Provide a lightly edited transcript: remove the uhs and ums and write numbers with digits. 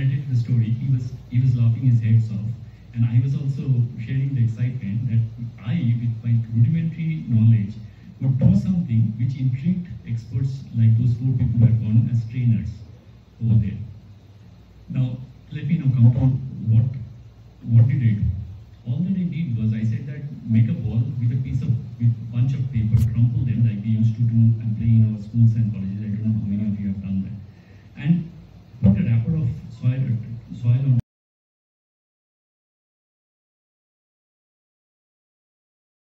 narrated the story, he was laughing his heads off, and I was also sharing the excitement that I, with my rudimentary knowledge, would do something which intrigued experts like those four people who had gone as trainers over there. Now, let me now come to what did I do? All that I did was I said that make a ball with a bunch of paper, crumple them like we used to do and play in our schools and colleges. I don't know how many of you have done that. And put a wrapper of soil on